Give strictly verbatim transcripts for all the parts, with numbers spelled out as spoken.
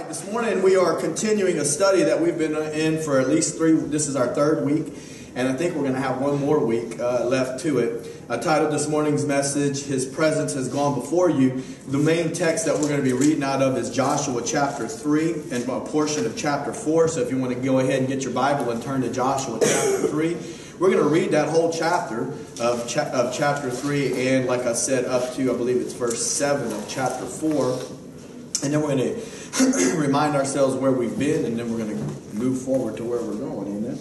right, this morning we are continuing a study that we've been in for at least three, this is our third week, and I think we're going to have one more week uh, left to it. I titled this morning's message, His Presence Has Gone Before You. The main text that we're going to be reading out of is Joshua chapter three and a portion of chapter four. So if you want to go ahead and get your Bible and turn to Joshua chapter three, we're going to read that whole chapter of, cha of chapter three, and like I said, up to, I believe it's verse seven of chapter four. And then we're going to remind ourselves where we've been, and then we're going to move forward to where we're going. Amen.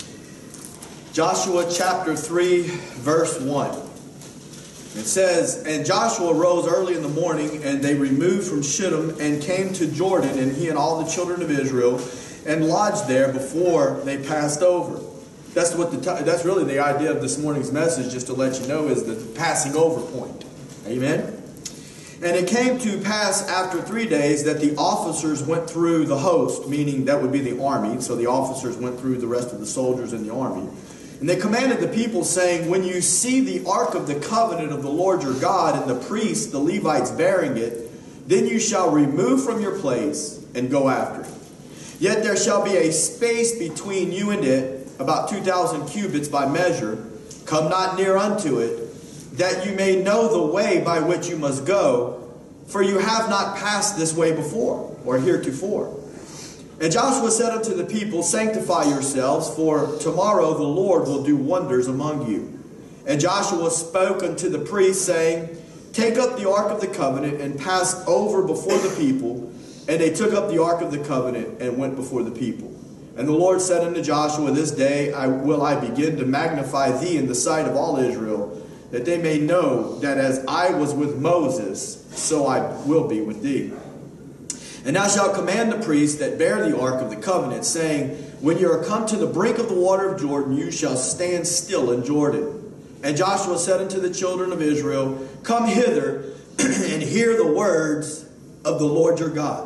Joshua chapter three, verse one. It says, "And Joshua rose early in the morning, and they removed from Shittim and came to Jordan, and he and all the children of Israel, and lodged there before they passed over." That's what the that's really the idea of this morning's message, just to let you know, is the passing over point. Amen. "And it came to pass after three days that the officers went through the host," meaning that would be the army. So the officers went through the rest of the soldiers in the army. "And they commanded the people, saying, When you see the ark of the covenant of the Lord your God, and the priests, the Levites, bearing it, then you shall remove from your place and go after it. Yet there shall be a space between you and it, about two thousand cubits by measure. Come not near unto it, that you may know the way by which you must go, for you have not passed this way before, or heretofore. And Joshua said unto the people, Sanctify yourselves, for tomorrow the Lord will do wonders among you. And Joshua spoke unto the priests, saying, Take up the ark of the covenant, and pass over before the people. And they took up the ark of the covenant, and went before the people. And the Lord said unto Joshua, This day I will I begin to magnify thee in the sight of all Israel, that they may know that as I was with Moses, so I will be with thee. And thou shalt command the priests that bear the ark of the covenant, saying, When you are come to the brink of the water of Jordan, you shall stand still in Jordan. And Joshua said unto the children of Israel, Come hither and hear the words of the Lord your God."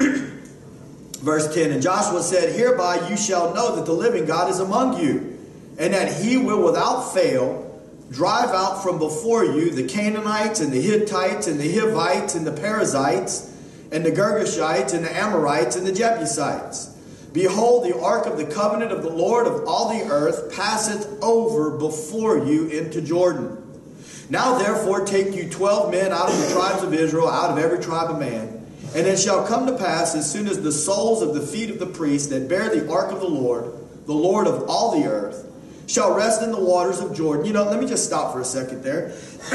Verse ten, "And Joshua said, Hereby you shall know that the living God is among you, and that he will without fail drive out from before you the Canaanites and the Hittites and the Hivites and the Perizzites and the Girgashites and the Amorites and the Jebusites. Behold, the ark of the covenant of the Lord of all the earth passeth over before you into Jordan. Now therefore take you twelve men out of the tribes of Israel, out of every tribe of man. And it shall come to pass, as soon as the soles of the feet of the priests that bear the ark of the Lord, the Lord of all the earth, shall rest in the waters of Jordan." You know, let me just stop for a second there.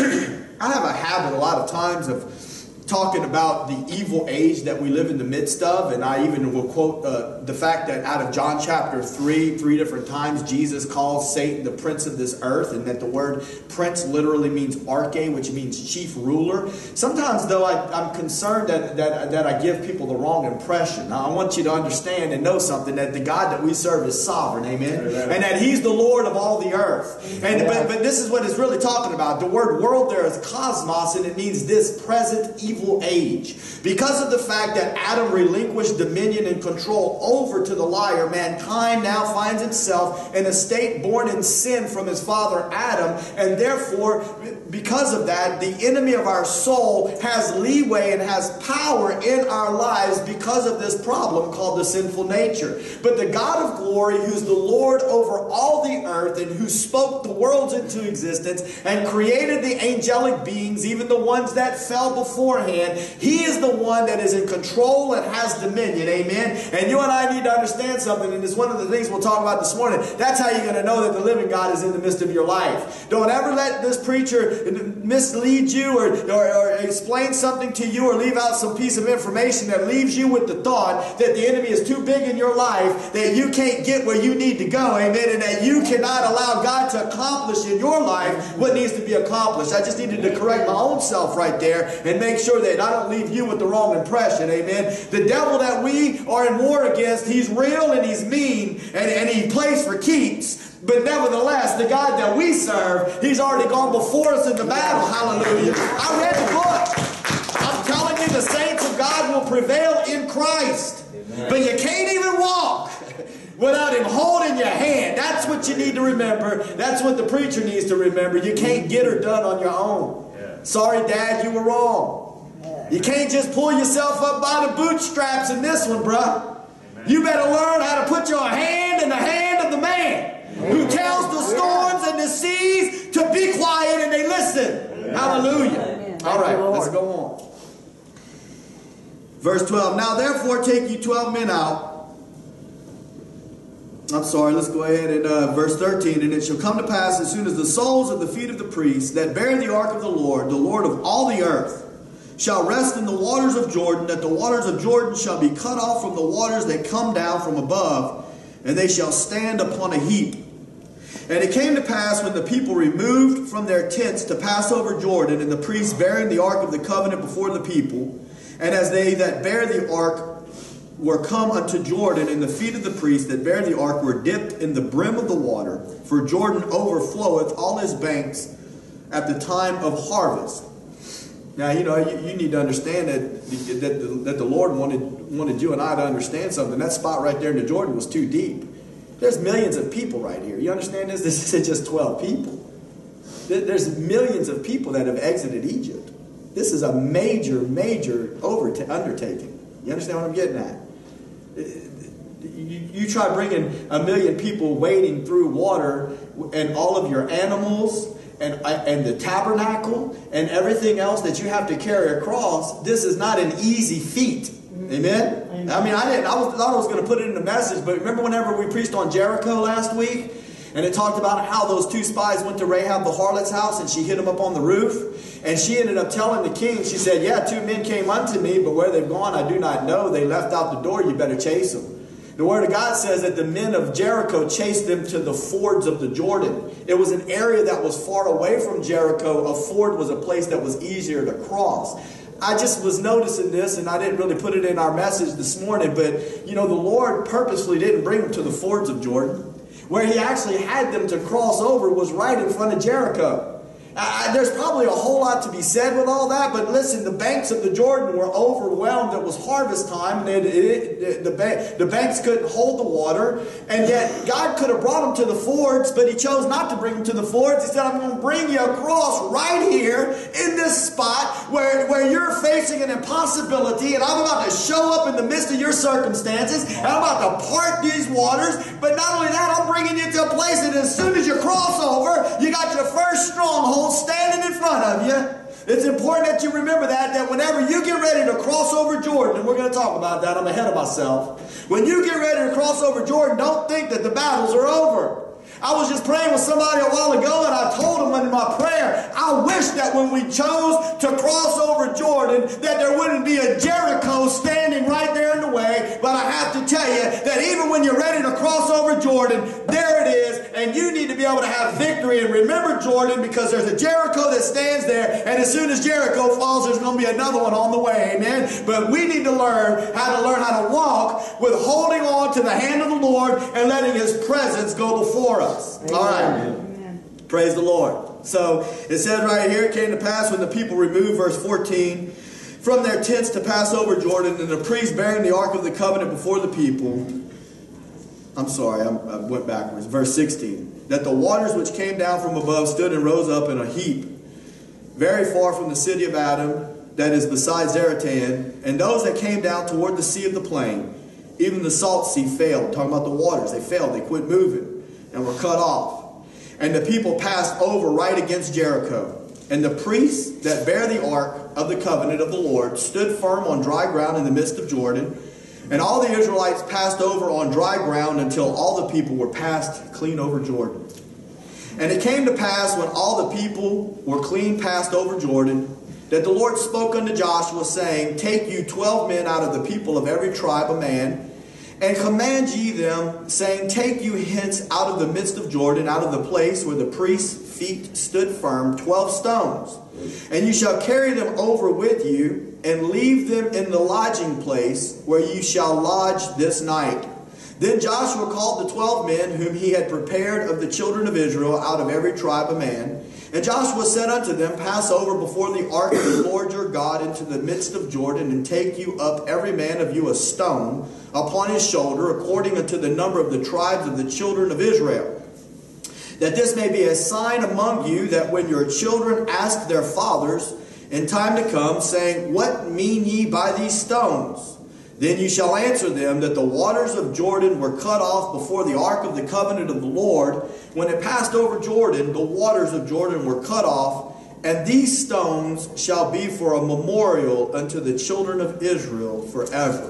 I have a habit a lot of times of talking about the evil age that we live in the midst of, and I even will quote uh, the fact that out of John chapter three, three different times Jesus calls Satan the prince of this earth, and that the word prince literally means arche, which means chief ruler. Sometimes though I, I'm concerned that, that, that I give people the wrong impression. Now I want you to understand and know something, that the God that we serve is sovereign, amen? Amen. And that He's the Lord of all the earth. And yeah. but, but this is what it's really talking about. The word world there is cosmos, and it means this present evil Evil age. Because of the fact that Adam relinquished dominion and control over to the liar, mankind now finds itself in a state born in sin from his father Adam, and therefore because of that, the enemy of our soul has leeway and has power in our lives because of this problem called the sinful nature. But the God of glory, who's the Lord over all the earth, and who spoke the worlds into existence and created the angelic beings, even the ones that fell beforehand, He is the one that is in control and has dominion. Amen. And you and I need to understand something, and it's one of the things we'll talk about this morning. That's how you're going to know that the living God is in the midst of your life. Don't ever let this preacher mislead you or, or, or explain something to you or leave out some piece of information that leaves you with the thought that the enemy is too big in your life, that you can't get where you need to go. Amen. And that you cannot allow God to accomplish in your life what needs to be accomplished. I just needed to correct my own self right there and make sure that I don't leave you with the wrong impression. Amen. The devil that we are in war against, he's real and he's mean, and, and he plays for keeps. But nevertheless, the God that we serve, He's already gone before us in the battle. Hallelujah. I read the book. I'm telling you, the saints of God will prevail in Christ. Amen. But you can't even walk without Him holding your hand. That's what you need to remember. That's what the preacher needs to remember. You can't get her done on your own. Yeah. Sorry, Dad, you were wrong. You can't just pull yourself up by the bootstraps in this one, bruh. You better learn how to put your hand in the hand of the man who tells the storms and the seas to be quiet and they listen. Hallelujah. All right, let's go on. Verse twelve. Now therefore take you twelve men out. I'm sorry, let's go ahead and uh, verse thirteen. And it shall come to pass as soon as the soles of the feet of the priests that bear the ark of the Lord, the Lord of all the earth, shall rest in the waters of Jordan, that the waters of Jordan shall be cut off from the waters that come down from above, and they shall stand upon a heap. And it came to pass when the people removed from their tents to pass over Jordan, and the priests bearing the ark of the covenant before the people, and as they that bear the ark were come unto Jordan, and the feet of the priests that bear the ark were dipped in the brim of the water, for Jordan overfloweth all his banks at the time of harvest. Now, you know, you, you need to understand that, that, the, that the Lord wanted, wanted you and I to understand something. That spot right there in the Jordan was too deep. There's millions of people right here. You understand this? This isn't just twelve people. There's millions of people that have exited Egypt. This is a major, major undertaking. You understand what I'm getting at? You, you try bringing a million people wading through water and all of your animals and, and the tabernacle and everything else that you have to carry across. This is not an easy feat. Amen? Amen. I mean, I didn't. I was, thought I was going to put it in the message, but remember whenever we preached on Jericho last week, and it talked about how those two spies went to Rahab the harlot's house, and she hit him up on the roof, and she ended up telling the king. She said, "Yeah, two men came unto me, but where they've gone, I do not know. They left out the door. You better chase them." The Word of God says that the men of Jericho chased them to the fords of the Jordan. It was an area that was far away from Jericho. A ford was a place that was easier to cross. I just was noticing this, and I didn't really put it in our message this morning, but, you know, the Lord purposely didn't bring them to the fords of Jordan. Where He actually had them to cross over was right in front of Jericho. Uh, there's probably a whole lot to be said with all that, but listen, the banks of the Jordan were overwhelmed. It was harvest time, and it, it, it, the, ba the banks couldn't hold the water, and yet God could have brought them to the fords, but He chose not to bring them to the fords. He said, "I'm going to bring you across right here in this spot where, where you're facing an impossibility, and I'm about to show up in the midst of your circumstances, and I'm about to part these waters, but not only that, I'm bringing you to a place that as soon as you cross over, you got your first stronghold standing in front of you." It's important that you remember that, that whenever you get ready to cross over Jordan, and we're going to talk about that, I'm ahead of myself. When you get ready to cross over Jordan, don't think that the battles are over. I was just praying with somebody a while ago, and I told them in my prayer, I wish that when we chose to cross over Jordan, that there wouldn't be a Jericho standing right there in the way. But I have to tell you that even when you're ready to cross over Jordan, there it is, and you need to be able to have victory and remember Jordan, because there's a Jericho that stands there, and as soon as Jericho falls, there's going to be another one on the way. Amen? But we need to learn how to learn how to walk with holding on to the hand of the Lord and letting His presence go before us. Amen. All right. Amen. Praise the Lord. So it says right here, it came to pass when the people removed, verse fourteen, from their tents to pass over Jordan, and the priest bearing the ark of the covenant before the people. I'm sorry, I'm, I went backwards. Verse sixteen. That the waters which came down from above stood and rose up in a heap, very far from the city of Adam, that is beside Zaratan, and those that came down toward the sea of the plain, even the salt sea failed. Talking about the waters, they failed, they quit moving, and were cut off. And the people passed over right against Jericho. And the priests that bear the ark of the covenant of the Lord stood firm on dry ground in the midst of Jordan. And all the Israelites passed over on dry ground until all the people were passed clean over Jordan. And it came to pass when all the people were clean passed over Jordan, that the Lord spoke unto Joshua, saying, Take you twelve men out of the people of every tribe a man, and command ye them, saying, Take you hence out of the midst of Jordan, out of the place where the priest's feet stood firm, twelve stones. And you shall carry them over with you, and leave them in the lodging place where you shall lodge this night. Then Joshua called the twelve men whom he had prepared of the children of Israel out of every tribe a man. And Joshua said unto them, Pass over before the ark of the Lord your God into the midst of Jordan, and take you up every man of you a stone upon his shoulder, according unto the number of the tribes of the children of Israel. That this may be a sign among you, that when your children ask their fathers, in time to come, saying, What mean ye by these stones? Then you shall answer them that the waters of Jordan were cut off before the ark of the covenant of the Lord. When it passed over Jordan, the waters of Jordan were cut off, and these stones shall be for a memorial unto the children of Israel forever.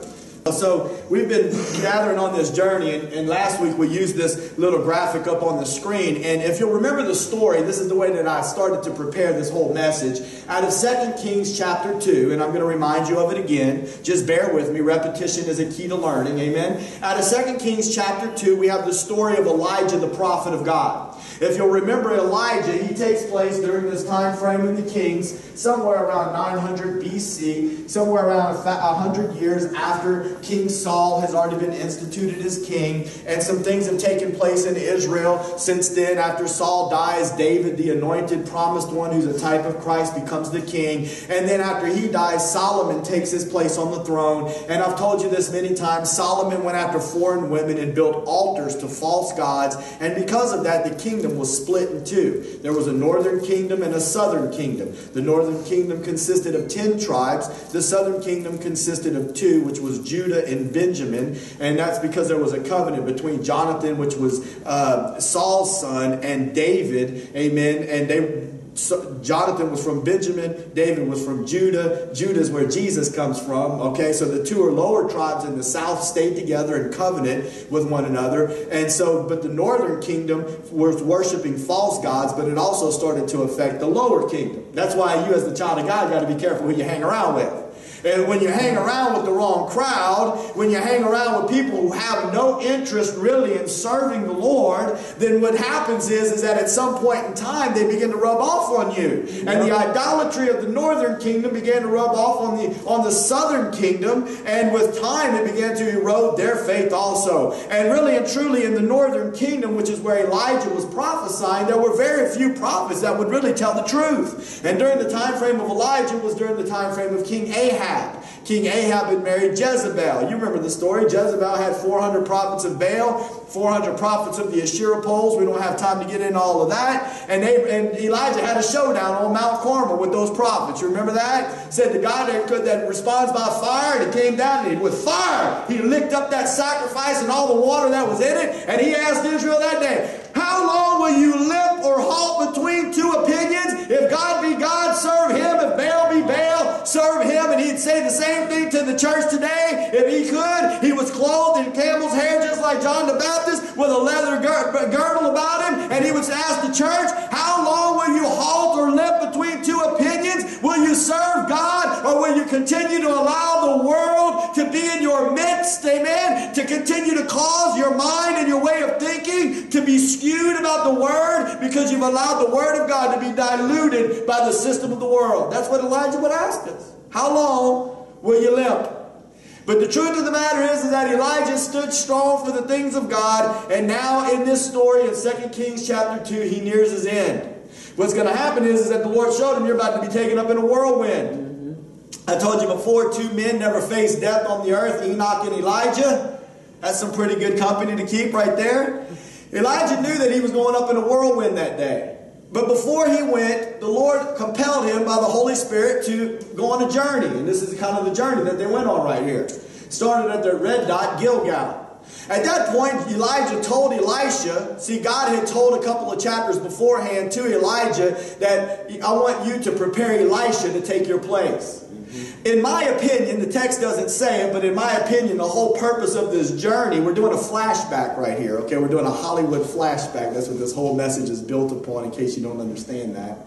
So we've been gathering on this journey, and, and last week we used this little graphic up on the screen. And if you'll remember the story, this is the way that I started to prepare this whole message. Out of Second Kings chapter two, and I'm going to remind you of it again. Just bear with me. Repetition is a key to learning. Amen. Out of Second Kings chapter two, we have the story of Elijah, the prophet of God. If you'll remember Elijah, he takes place during this time frame in the Kings, somewhere around nine hundred B C, somewhere around one hundred years after King Saul has already been instituted as king. And some things have taken place in Israel since then. After Saul dies, David, the anointed promised one who's a type of Christ, becomes the king. And then after he dies, Solomon takes his place on the throne. And I've told you this many times, Solomon went after foreign women and built altars to false gods. And because of that, the kingdom was split in two. There was a northern kingdom and a southern kingdom. The northern kingdom consisted of ten tribes. The southern kingdom consisted of two, which was Judah and Benjamin. And that's because there was a covenant between Jonathan, which was uh, Saul's son, and David. Amen. And they So Jonathan was from Benjamin. David was from Judah. Judah is where Jesus comes from. Okay, so the two are lower tribes in the south stayed together in covenant with one another. And so, but the northern kingdom was worshiping false gods, but it also started to affect the lower kingdom. That's why you as the child of God got to be careful who you hang around with. And when you hang around with the wrong crowd, when you hang around with people who have no interest really in serving the Lord, then what happens is, is that at some point in time, they begin to rub off on you. And the idolatry of the northern kingdom began to rub off on the, on the southern kingdom. And with time, it began to erode their faith also. And really and truly in the northern kingdom, which is where Elijah was prophesying, there were very few prophets that would really tell the truth. And during the time frame of Elijah was during the time frame of King Ahab. King Ahab had married Jezebel. You remember the story. Jezebel had four hundred prophets of Baal, four hundred prophets of the Asherah poles. We don't have time to get into all of that. And, they, and Elijah had a showdown on Mount Carmel with those prophets. You remember that? Said the God that, could, that responds by fire, and it came down and with fire, he licked up that sacrifice and all the water that was in it. And he asked Israel that day, how long will you limp or halt between two opinions? If God be God, serve him. If Baal be Baal, serve him. And he'd say the same thing to the church today. If he could, he was clothed in camel's hair just like John the Baptist with a leather girdle about him. And he would ask the church, how long will you halt or limp between two opinions? Will you serve God, or will you continue to allow the world to be in your midst? Amen. To continue to cause your mind and your way of thinking to be skewed about the word because you've allowed the word of God to be diluted by the system of the world. That's what Elijah would ask us. How long will you limp? But the truth of the matter is, is that Elijah stood strong for the things of God. And now in this story in Second Kings chapter two, he nears his end. What's going to happen is, is that the Lord showed him, you're about to be taken up in a whirlwind. Mm-hmm. I told you before, two men never faced death on the earth, Enoch and Elijah. That's some pretty good company to keep right there. Elijah knew that he was going up in a whirlwind that day. But before he went, the Lord compelled him by the Holy Spirit to go on a journey. And this is kind of the journey that they went on right here. Started at the red dot, Gilgal. At that point, Elijah told Elisha, see, God had told a couple of chapters beforehand to Elijah that I want you to prepare Elisha to take your place. In my opinion, the text doesn't say it, but in my opinion, the whole purpose of this journey, we're doing a flashback right here, okay? We're doing a Hollywood flashback. That's what this whole message is built upon, in case you don't understand that.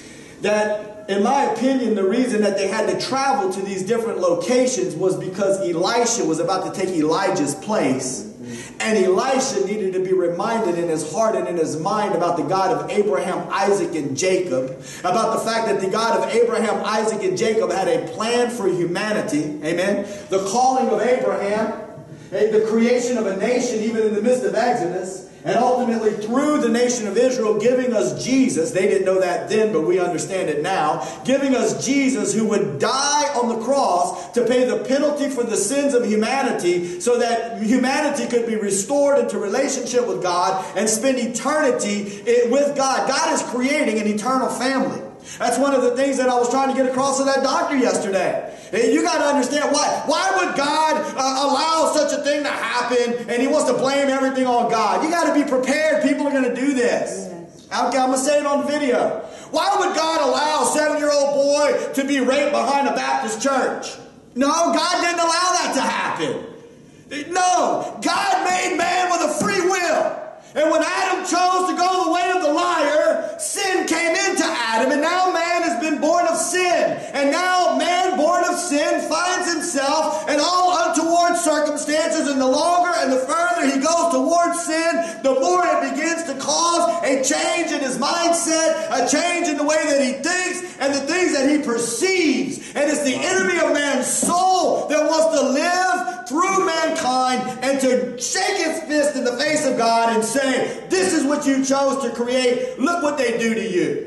That, in my opinion, the reason that they had to travel to these different locations was because Elisha was about to take Elijah's place. And Elisha needed to be reminded in his heart and in his mind about the God of Abraham, Isaac, and Jacob. About the fact that the God of Abraham, Isaac, and Jacob had a plan for humanity. Amen. The calling of Abraham, the creation of a nation even in the midst of Exodus. And ultimately through the nation of Israel giving us Jesus. They didn't know that then, but we understand it now. Giving us Jesus who would die on the cross to pay the penalty for the sins of humanity so that humanity could be restored into relationship with God and spend eternity with God. God is creating an eternal family. That's one of the things that I was trying to get across to that doctor yesterday. You got to understand why. Why would God uh, allow such a thing to happen and he wants to blame everything on God? You got to be prepared. People are going to do this. Yes. Okay, I'm going to say it on the video. Why would God allow a seven-year-old boy to be raped behind a Baptist church? No, God didn't allow that to happen. No, God made man with a free will. And when Adam chose to go the way of the liar, sin came into Adam, and now man has been born of sin. And now man born of sin finds himself in all untoward circumstances, and the longer and the further he goes towards sin, the more it begins to cause a change in his mindset, a change in the way that he thinks, and the things that he perceives. And it's the enemy of man's soul that wants to live through mankind and to shake his fist in the face of God and say, this is what you chose to create. Look what they do to you.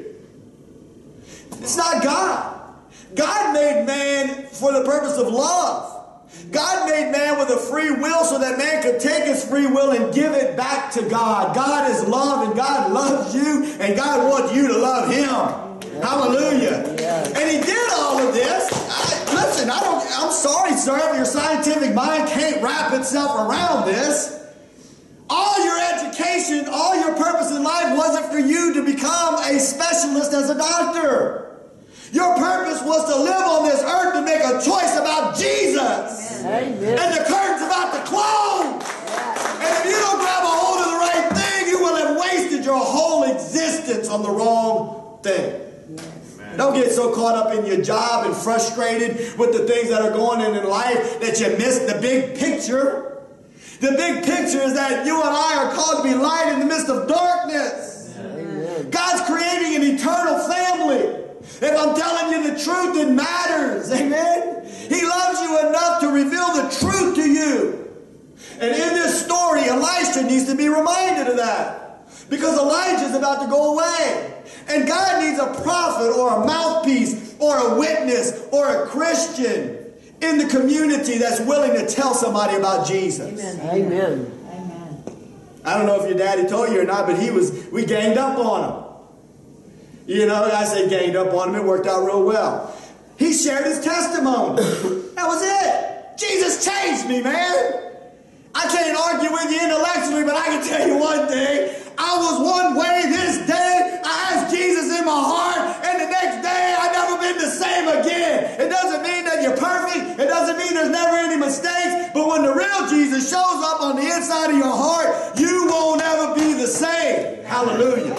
It's not God. God made man for the purpose of love. God made man with a free will so that man could take his free will and give it back to God. God is love, and God loves you, and God wants you to love him. Hallelujah. And he did all of this. I, listen, I don't, I'm sorry, sir, if your scientific mind can't wrap itself around this. All your education, all your purpose in life wasn't for you to become a specialist as a doctor. Your purpose was to live on this earth to make a choice about Jesus. Amen. And the curtain's about to close. And if you don't grab a hold of the right thing, you will have wasted your whole existence on the wrong thing. Don't get so caught up in your job and frustrated with the things that are going on in life that you miss the big picture. The big picture is that you and I are called to be light in the midst of darkness. Amen. God's creating an eternal family. If I'm telling you the truth, it matters. Amen. He loves you enough to reveal the truth to you. And in this story, Elisha needs to be reminded of that. Because Elijah's about to go away. And God needs a prophet or a mouthpiece or a witness or a Christian in the community that's willing to tell somebody about Jesus. Amen. Amen. Amen. I don't know if your daddy told you or not, but he was, we ganged up on him. You know, I say ganged up on him, it worked out real well. He shared his testimony. That was it. Jesus changed me, man. I can't argue with you intellectually, but I can tell you one thing. I was one way this day. I asked Jesus in my heart, and the next day I've never been the same again. It doesn't mean that you're perfect. It doesn't mean there's never any mistakes. But when the real Jesus shows up on the inside of your heart, you won't ever be the same. Hallelujah.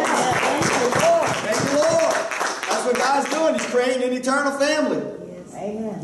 Thank you, Lord. That's what God's doing. He's creating an eternal family. Yes. Amen.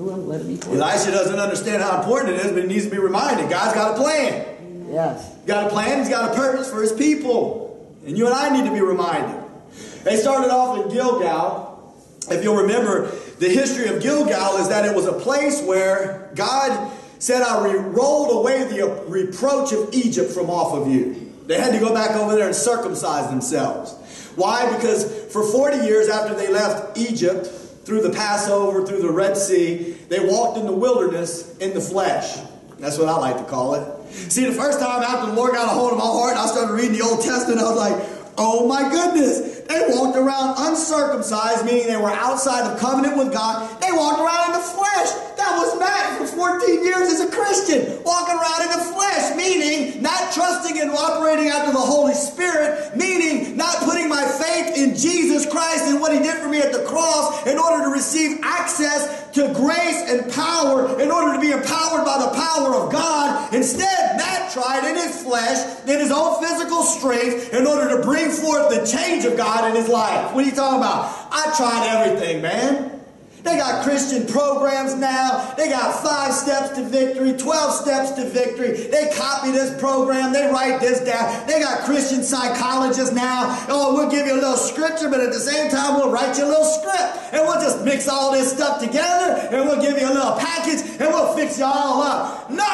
Elisha doesn't understand how important it is, but he needs to be reminded. God's got a plan. Yes. He's got a plan. He's got a purpose for his people. And you and I need to be reminded. They started off in Gilgal. If you'll remember, the history of Gilgal is that it was a place where God said, I rolled away the reproach of Egypt from off of you. They had to go back over there and circumcise themselves. Why? Because for forty years after they left Egypt, through the Passover, through the Red Sea, they walked in the wilderness in the flesh. That's what I like to call it. See, the first time after the Lord got a hold of my heart and I started reading the Old Testament, I was like, oh my goodness. They walked around uncircumcised, meaning they were outside of covenant with God. They walked around in the flesh. That was Matt for fourteen years as a Christian. Walking around in the flesh, meaning not trusting and operating after the Holy Spirit, meaning not putting my faith in Jesus Christ and what He did for me at the cross in order to receive access to grace and power, in order to be empowered by the power of God. Instead, Matt tried in his flesh, in his own physical strength, in order to bring forth the change of God in his life. What are you talking about? I tried everything, man. They got Christian programs now. They got five steps to victory, twelve steps to victory. They copy this program. They write this down. They got Christian psychologists now. Oh, we'll give you a little scripture, but at the same time, we'll write you a little script. And we'll just mix all this stuff together, and we'll give you a little package, and we'll fix you all up. No!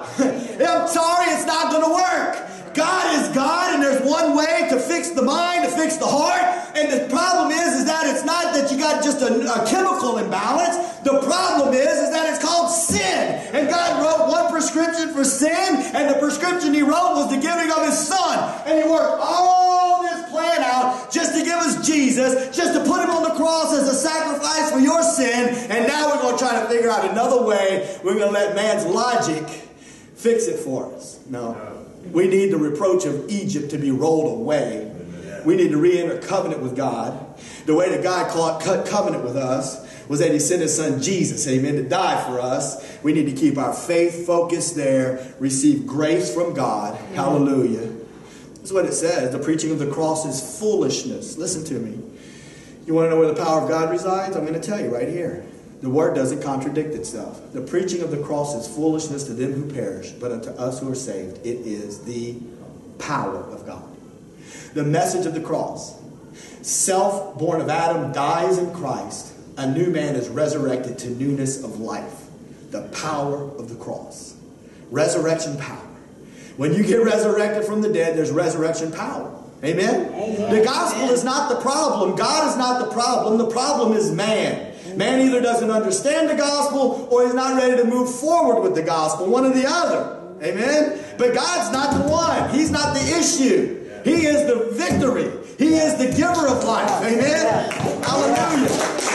I'm sorry, it's not going to work. God is God, and there's one way to fix the mind, to fix the heart. And the problem is, is that it's not that you got just a, a chemical imbalance. The problem is, is that it's called sin. And God wrote one prescription for sin, and the prescription He wrote was the giving of His Son. And He worked all this plan out just to give us Jesus. Jesus just to put him on the cross as a sacrifice for your sin, and now we're going to try to figure out another way. We're going to let man's logic fix it for us. No. We need the reproach of Egypt to be rolled away. We need to re-enter covenant with God. The way that God cut covenant with us was that he sent his son Jesus, amen, to die for us. We need to keep our faith focused there, receive grace from God. Hallelujah. That's what it says. The preaching of the cross is foolishness. Listen to me. You want to know where the power of God resides? I'm going to tell you right here. The word doesn't contradict itself. The preaching of the cross is foolishness to them who perish, but unto us who are saved, it is the power of God. The message of the cross. Self, born of Adam, dies in Christ. A new man is resurrected to newness of life. The power of the cross. Resurrection power. When you get resurrected from the dead, there's resurrection power. Amen? Amen. The gospel Amen. Is not the problem. God is not the problem. The problem is man. Amen. Man either doesn't understand the gospel or he's not ready to move forward with the gospel. One or the other. Amen? But God's not the one. He's not the issue. He is the victory. He is the giver of life. Amen? Hallelujah.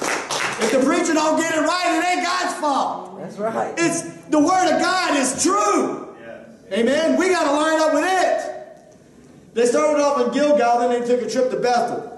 If the preacher don't get it right, it ain't God's fault. That's right. It's the word of God is true. Amen? We got to line up with it. They started off in Gilgal, then they took a trip to Bethel.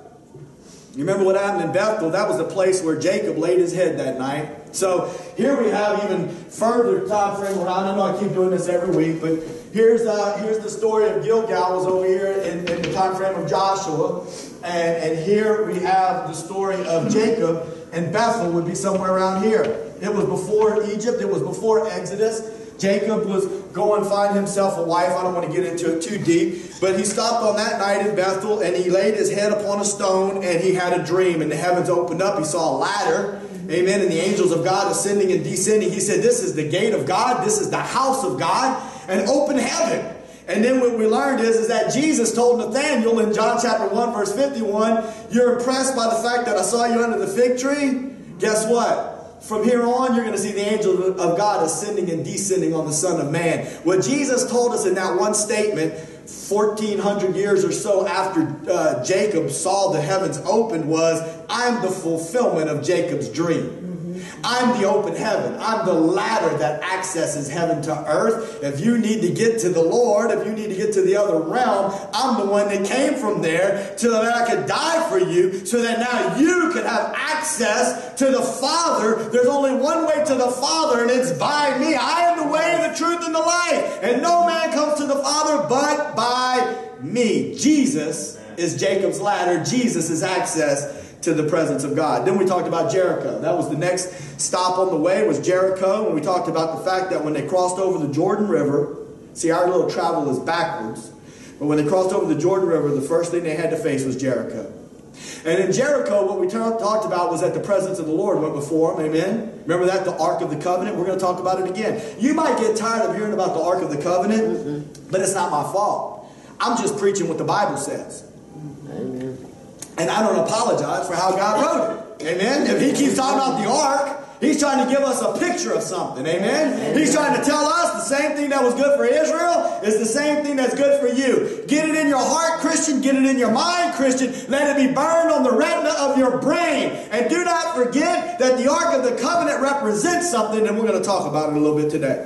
You remember what happened in Bethel? That was the place where Jacob laid his head that night. So here we have even further time frame around. I know I keep doing this every week, but here's uh, here's the story of Gilgal was over here in, in the time frame of Joshua. And, and here we have the story of Jacob, and Bethel would be somewhere around here. It was before Egypt. It was before Exodus. Jacob was going to find himself a wife. I don't want to get into it too deep. But he stopped on that night in Bethel, and he laid his head upon a stone, and he had a dream. And the heavens opened up. He saw a ladder. Amen. And the angels of God ascending and descending. He said, this is the gate of God. This is the house of God. And open heaven. And then what we learned is, is that Jesus told Nathanael in John chapter one, verse fifty-one, you're impressed by the fact that I saw you under the fig tree? Guess what? From here on, you're going to see the angel of God ascending and descending on the Son of Man. What Jesus told us in that one statement, fourteen hundred years or so after uh, Jacob saw the heavens opened, was, I'm the fulfillment of Jacob's dream. I'm the open heaven. I'm the ladder that accesses heaven to earth. If you need to get to the Lord, if you need to get to the other realm, I'm the one that came from there so that I could die for you, so that now you could have access to the Father. There's only one way to the Father, and it's by me. I am the way, the truth, and the life. And no man comes to the Father but by me. Jesus is Jacob's ladder. Jesus is access to the presence of God. Then we talked about Jericho. That was the next stop on the way, was Jericho. And we talked about the fact that when they crossed over the Jordan River, see, our little travel is backwards. But when they crossed over the Jordan River, the first thing they had to face was Jericho. And in Jericho, what we talked about was that the presence of the Lord went before them. Amen? Remember that? The Ark of the Covenant? We're going to talk about it again. You might get tired of hearing about the Ark of the Covenant, mm-hmm. but it's not my fault. I'm just preaching what the Bible says. Amen. And I don't apologize for how God wrote it. Amen? If he keeps talking about the ark, he's trying to give us a picture of something. Amen? Amen? He's trying to tell us the same thing that was good for Israel is the same thing that's good for you. Get it in your heart, Christian. Get it in your mind, Christian. Let it be burned on the retina of your brain. And do not forget that the Ark of the Covenant represents something, and we're going to talk about it a little bit today.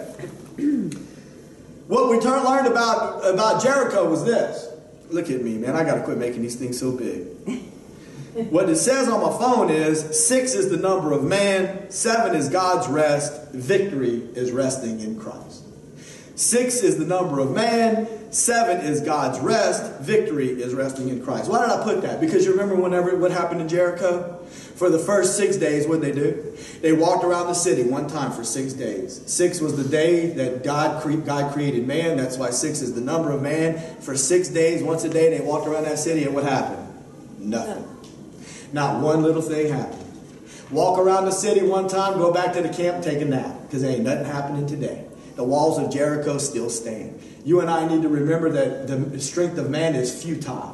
What we learned about, about Jericho was this. Look at me, man. I got to quit making these things so big. What it says on my phone is six is the number of man, seven is God's rest, victory is resting in Christ. Six is the number of man, seven is God's rest, victory is resting in Christ. Why did I put that? Because you remember whenever what happened in Jericho? For the first six days, what did they do? They walked around the city one time for six days. Six was the day that God, cre God created man. That's why six is the number of man. For six days, once a day, they walked around that city, and what happened? Nothing. Not one little thing happened. Walk around the city one time, go back to the camp, take a nap, because there ain't nothing happening today. The walls of Jericho still stand. You and I need to remember that the strength of man is futile.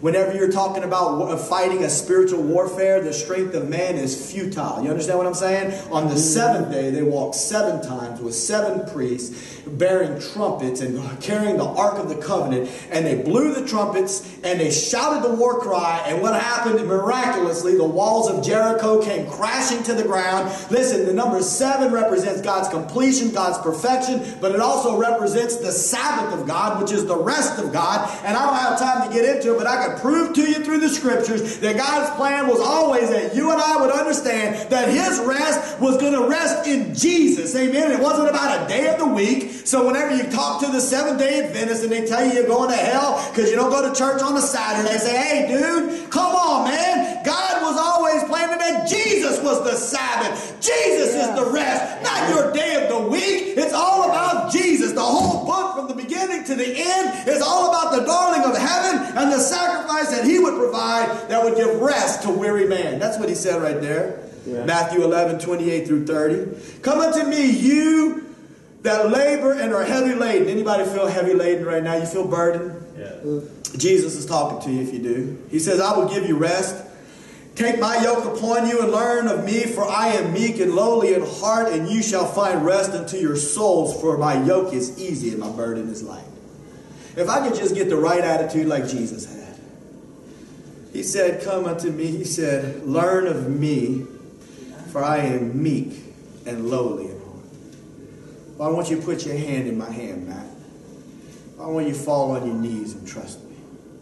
Whenever you're talking about fighting a spiritual warfare, the strength of man is futile. You understand what I'm saying? On the seventh day, they walked seven times with seven priests bearing trumpets and carrying the Ark of the Covenant. And they blew the trumpets and they shouted the war cry. And what happened? Miraculously, the walls of Jericho came crashing to the ground. Listen, the number seven represents God's completion, God's perfection, but it also represents the Sabbath of God, which is the rest of God. And I don't have time to get into it, but I can prove to you through the scriptures that God's plan was always that you and I would understand that his rest was going to rest in Jesus. Amen. It wasn't about a day of the week. So whenever you talk to the Seventh-day Adventists and they tell you you're going to hell because you don't go to church on a Saturday, they say, hey, dude, come on, man. God was always planning that Jesus was the Sabbath. Jesus yeah. is the rest, not your day of the week. It's all about Jesus. The whole book from the beginning to the end is all about the darling of heaven and the sacrifice that he would provide that would give rest to weary man. That's what he said right there. Yeah. Matthew eleven, twenty-eight through thirty. Come unto me, you that labor and are heavy laden. Anybody feel heavy laden right now? You feel burdened? Yeah. Jesus is talking to you if you do. He says, I will give you rest. Take my yoke upon you and learn of me, for I am meek and lowly in heart, and you shall find rest unto your souls, for my yoke is easy and my burden is light. If I could just get the right attitude like Jesus had. He said, come unto me. He said, learn of me, for I am meek and lowly in heart. Well, I want you to put your hand in my hand, Matt. I want you to fall on your knees and trust me.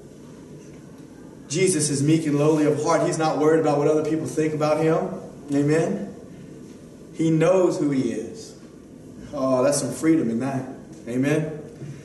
Jesus is meek and lowly of heart. He's not worried about what other people think about him. Amen. He knows who he is. Oh, that's some freedom in that. Amen.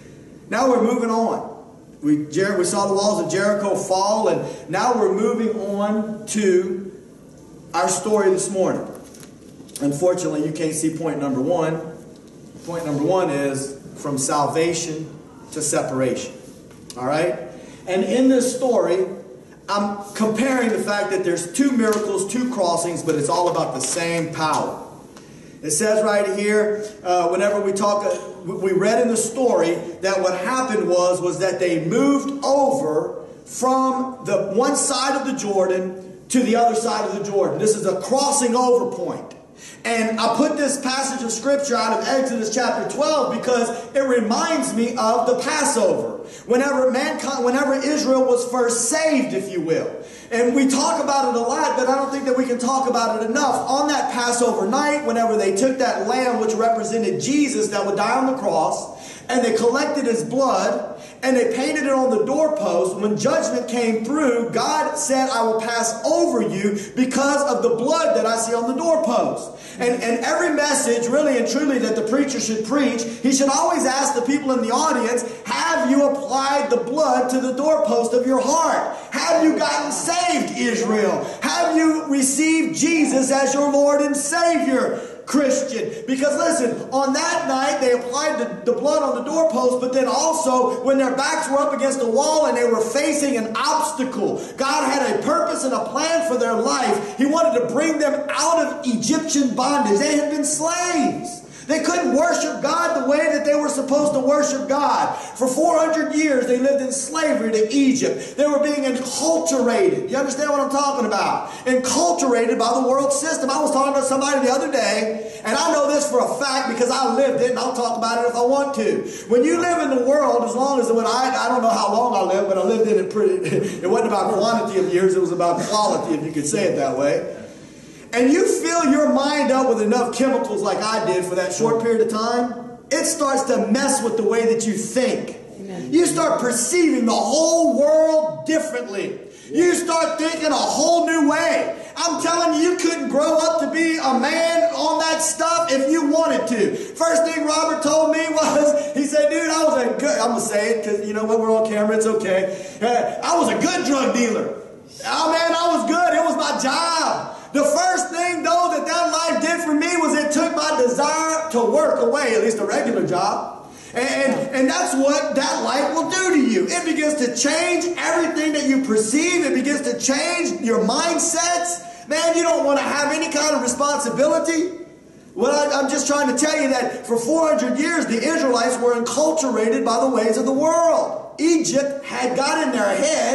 Now we're moving on. We, Jer- we saw the walls of Jericho fall, and now we're moving on to our story this morning. Unfortunately, you can't see point number one. Point number one is from salvation to separation. All right? And in this story, I'm comparing the fact that there's two miracles, two crossings, but it's all about the same power. It says right here, uh, whenever we talk, uh, we read in the story that what happened was, was that they moved over from the one side of the Jordan to the other side of the Jordan. This is a crossing over point. And I put this passage of scripture out of Exodus chapter twelve because it reminds me of the Passover. Whenever mankind, whenever Israel was first saved, if you will. And we talk about it a lot, but I don't think that we can talk about it enough. On that Passover night, whenever they took that lamb which represented Jesus that would die on the cross, and they collected his blood, and they painted it on the doorpost, when judgment came through, God said, I will pass over you because of the blood that I see on the doorpost. And, and every message, really and truly, that the preacher should preach, he should always ask the people in the audience, have you applied the blood to the doorpost of your heart? Have you gotten saved, Israel? Have you received Jesus as your Lord and Savior, Christian? Because listen, on that night they applied the, the blood on the doorpost, but then also when their backs were up against the wall and they were facing an obstacle, God had a purpose and a plan for their life. He wanted to bring them out of Egyptian bondage. They had been slaves. They couldn't worship God the way that they were supposed to worship God. For four hundred years, they lived in slavery to Egypt. They were being enculturated. You understand what I'm talking about? Enculturated by the world system. I was talking to somebody the other day, and I know this for a fact because I lived it, and I'll talk about it if I want to. When you live in the world, as long as when I, I don't know how long I lived, but I lived in it pretty, it wasn't about quantity of years, it was about quality, if you could say it that way. And you fill your mind up with enough chemicals like I did for that short period of time, it starts to mess with the way that you think. Amen. You start perceiving the whole world differently. You start thinking a whole new way. I'm telling you, you couldn't grow up to be a man on that stuff if you wanted to. First thing Robert told me was, he said, dude, I was a good, I'm going to say it because you know what, we're on camera, it's okay. Uh, I was a good drug dealer. Oh man, I was good. It was my job. The first thing, though, that that life did for me was it took my desire to work away, at least a regular job. And, and, and that's what that life will do to you. It begins to change everything that you perceive. It begins to change your mindsets. Man, you don't want to have any kind of responsibility. Well, I, I'm just trying to tell you that for four hundred years, the Israelites were enculturated by the ways of the world. Egypt had got in their head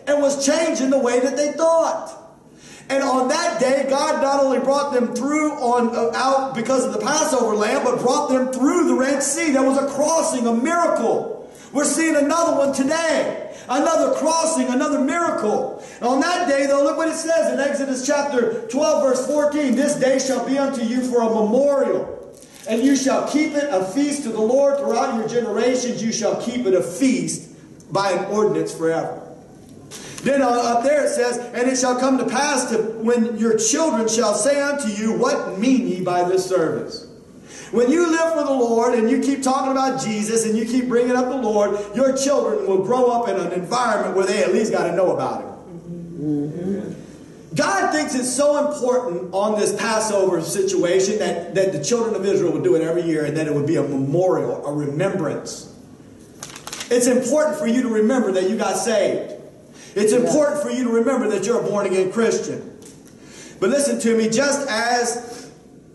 and was changing the way that they thought. And on that day, God not only brought them through on uh, out because of the Passover lamb, but brought them through the Red Sea. There was a crossing, a miracle. We're seeing another one today. Another crossing, another miracle. And on that day, though, look what it says in Exodus chapter twelve, verse fourteen. This day shall be unto you for a memorial, and you shall keep it a feast to the Lord throughout your generations. You shall keep it a feast by an ordinance forever. Then up there it says, and it shall come to pass to when your children shall say unto you, what mean ye by this service? When you live for the Lord and you keep talking about Jesus and you keep bringing up the Lord, your children will grow up in an environment where they at least got to know about Him. Mm-hmm. God thinks it's so important on this Passover situation that, that the children of Israel would do it every year, and that it would be a memorial, a remembrance. It's important for you to remember that you got saved. It's important for you to remember that you're a born-again Christian. But listen to me, just as,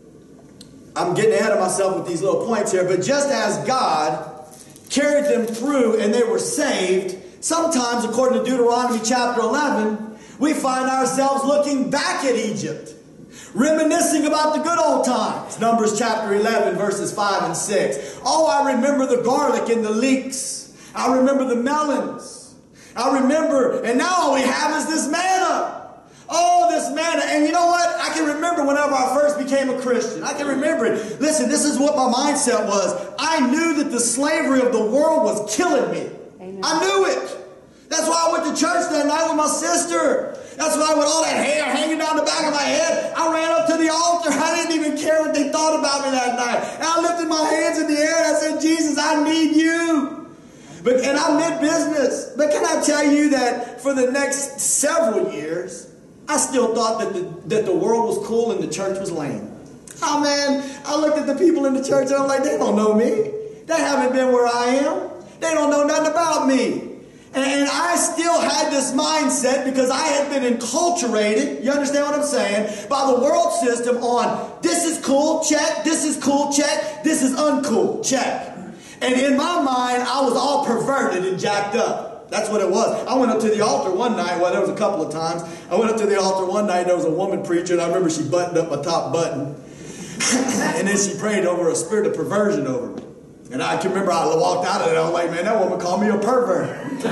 I'm getting ahead of myself with these little points here, but just as God carried them through and they were saved, sometimes, according to Deuteronomy chapter eleven, we find ourselves looking back at Egypt, reminiscing about the good old times. Numbers chapter eleven, verses five and six. Oh, I remember the garlic and the leeks. I remember the melons. I remember, and now all we have is this manna. Oh, this manna. And you know what? I can remember whenever I first became a Christian. I can remember it. Listen, this is what my mindset was. I knew that the slavery of the world was killing me. Amen. I knew it. That's why I went to church that night with my sister. That's why with all that hair hanging down the back of my head, I ran up to the altar. I didn't even care what they thought about me that night. And I lifted my hands in the air and I said, Jesus, I need you. But, and I meant business. But can I tell you that for the next several years, I still thought that the, that the world was cool and the church was lame. Oh man, I looked at the people in the church and I'm like, they don't know me. They haven't been where I am. They don't know nothing about me. And, and I still had this mindset because I had been enculturated, you understand what I'm saying, by the world system on this is cool, check, this is cool, check, this is uncool, check. And in my mind, I was all perverted and jacked up. That's what it was. I went up to the altar one night. Well, there was a couple of times. I went up to the altar one night. There was a woman preaching. And I remember she buttoned up my top button. And then she prayed over a spirit of perversion over me. And I can remember I walked out of it. I was like, man, that woman called me a pervert.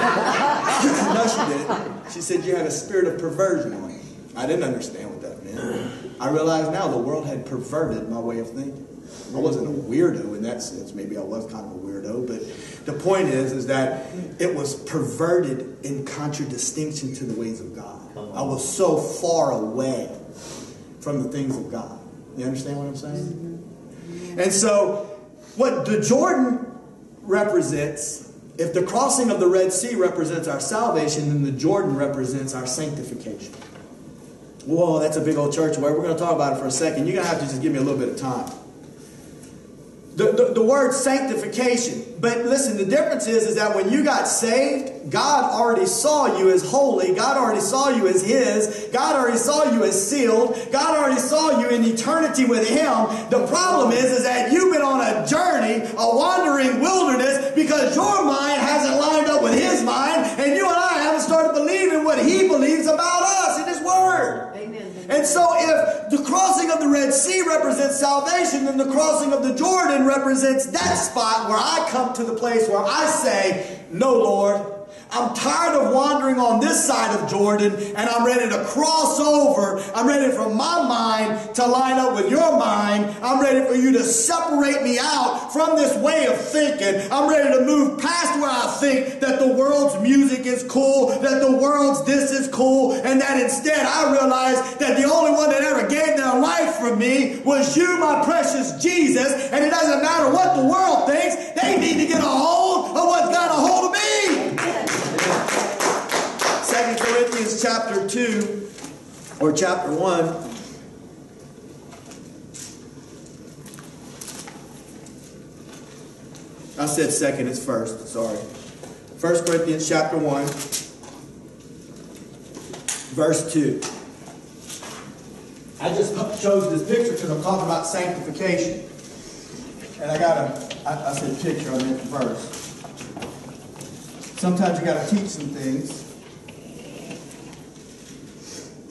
No, she didn't. She said, you have a spirit of perversion on you. I didn't understand what that meant. I realize now the world had perverted my way of thinking. I wasn't a weirdo in that sense. Maybe I was kind of a weirdo, but the point is, is that it was perverted in contradistinction to the ways of God. I was so far away from the things of God. You understand what I'm saying? And so, what the Jordan represents, if the crossing of the Red Sea represents our salvation, then the Jordan represents our sanctification. Whoa, that's a big old church word. We're going to talk about it for a second. You're going to have to just give me a little bit of time. The, the, the word sanctification. But listen, the difference is, is that when you got saved, God already saw you as holy. God already saw you as His. God already saw you as sealed. God already saw you in eternity with Him. The problem is, is that you've been on a journey, a wandering wilderness, because your mind hasn't lined up with His mind, and you and I haven't started believing what He believes about us in His Word. Amen. And so if the crossing of the Red Sea represents salvation, then the crossing of the Jordan represents that spot where I come to the place where I say, no, Lord, I'm tired of wandering on this side of Jordan, and I'm ready to cross over. I'm ready for my mind to line up with your mind. I'm ready for you to separate me out from this way of thinking. I'm ready to move past where I think that the world's music is cool, that the world's this is cool, and that instead I realize that the only one that ever gave their life for me was you, my precious Jesus, and it doesn't matter what the world thinks. They need to get a hold of what's got a hold of me. Second Corinthians chapter two, or chapter one. I said second, it's first, sorry. First Corinthians chapter one, verse two. I just chose this picture because I'm talking about sanctification. And I got a, I, I said picture, I meant verse. Sometimes you got to teach some things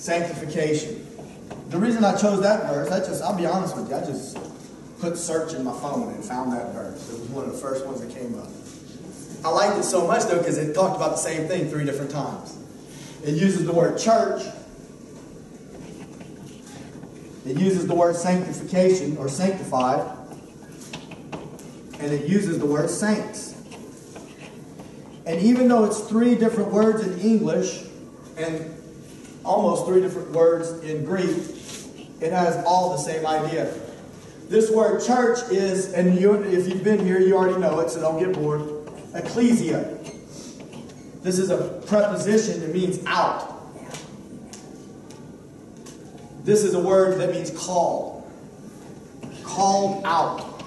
sanctification. The reason I chose that verse, I just, I'll be honest with you, I just put search in my phone and found that verse. It was one of the first ones that came up. I liked it so much though because it talked about the same thing three different times. It uses the word church. It uses the word sanctification or sanctified. And it uses the word saints. And even though it's three different words in English and almost three different words in Greek, it has all the same idea. This word church is, and you, if you've been here, you already know it, so don't get bored. Ecclesia. This is a preposition that means out. This is a word that means called. Called out.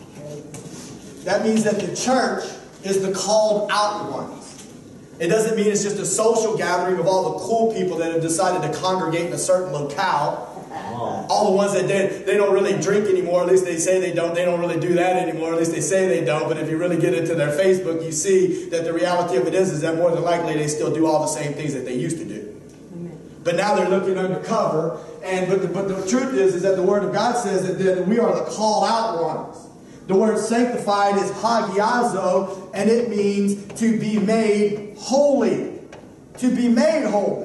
That means that the church is the called out ones. It doesn't mean it's just a social gathering of all the cool people that have decided to congregate in a certain locale. All the ones that did, they don't really drink anymore. At least they say they don't. They don't really do that anymore. At least they say they don't. But if you really get into their Facebook, you see that the reality of it is, is that more than likely they still do all the same things that they used to do. Amen. But now they're looking undercover. And but the, but the truth is, is that the Word of God says that, that we are the called out ones. The word sanctified is hagiazo, and it means to be made holy. To be made holy.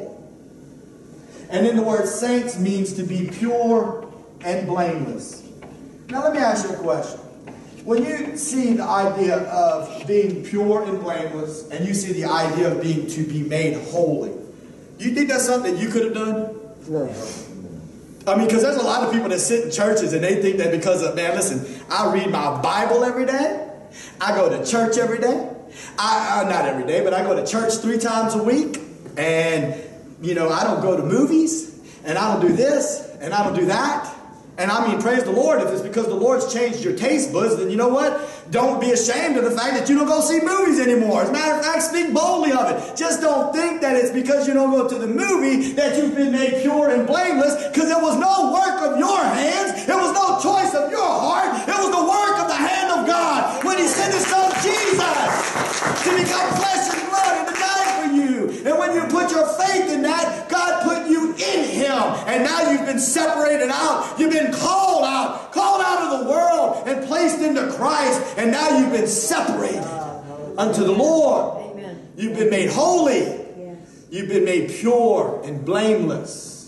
And then the word saints means to be pure and blameless. Now let me ask you a question. When you see the idea of being pure and blameless, and you see the idea of being to be made holy, do you think that's something that you could have done? No. I mean, because there's a lot of people that sit in churches and they think that because of, man, listen, I read my Bible every day. I go to church every day. I, I not every day, but I go to church three times a week. And you know, I don't go to movies, and I don't do this, and I don't do that. And I mean, praise the Lord, if it's because the Lord's changed your taste buds, then you know what? Don't be ashamed of the fact that you don't go see movies anymore. As a matter of fact, speak boldly of it. Just don't think that it's because you don't go to the movie that you've been made pure and blameless, because it was no work of your hands. It was no choice of your heart. It was the work of the hand of God when He sent His Son Jesus to become flesh and blood and to die for you. And when you put your faith in that, God put you in Him. And now you've been separated out. You've been called out. Called out of the world and placed into Christ. And now you've been separated unto the Lord. Amen. You've been made holy. Yes. You've been made pure and blameless.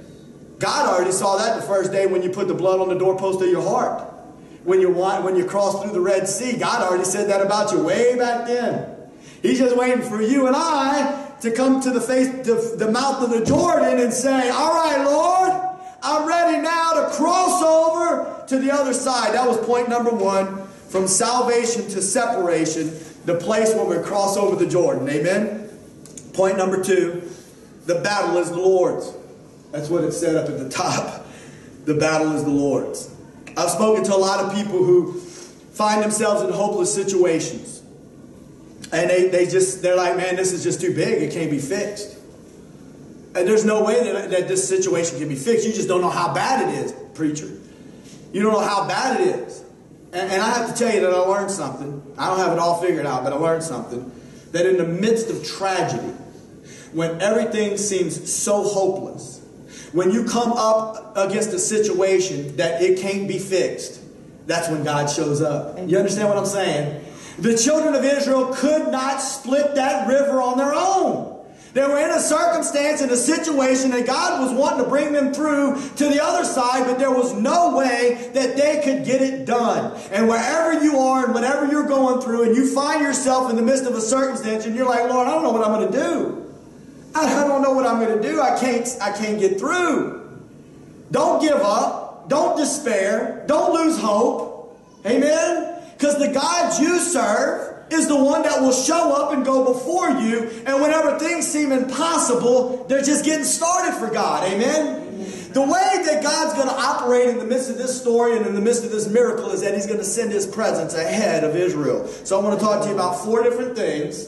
God already saw that the first day when you put the blood on the doorpost of your heart. When you, when you crossed through the Red Sea, God already said that about you way back then. He's just waiting for you and I to come to the face, the, the mouth of the Jordan and say, all right, Lord, I'm ready now to cross over to the other side. That was point number one. From salvation to separation, the place where we cross over the Jordan. Amen? Point number two, the battle is the Lord's. That's what it said up at the top. The battle is the Lord's. I've spoken to a lot of people who find themselves in hopeless situations. And they, they just, they're like, man, this is just too big. It can't be fixed. And there's no way that, that this situation can be fixed. You just don't know how bad it is, preacher. You don't know how bad it is. And, and I have to tell you that I learned something. I don't have it all figured out, but I learned something. That in the midst of tragedy, when everything seems so hopeless, when you come up against a situation that it can't be fixed, that's when God shows up. You understand what I'm saying? The children of Israel could not split that river on their own. They were in a circumstance, in a situation that God was wanting to bring them through to the other side, but there was no way that they could get it done. And wherever you are and whatever you're going through, and you find yourself in the midst of a circumstance, and you're like, Lord, I don't know what I'm going to do. I don't know what I'm going to do. I can't, I can't get through. Don't give up. Don't despair. Don't lose hope. Amen? Because the God you serve is the one that will show up and go before you. And whenever things seem impossible, they're just getting started for God. Amen? The way that God's going to operate in the midst of this story and in the midst of this miracle is that He's going to send His presence ahead of Israel. So I want to talk to you about four different things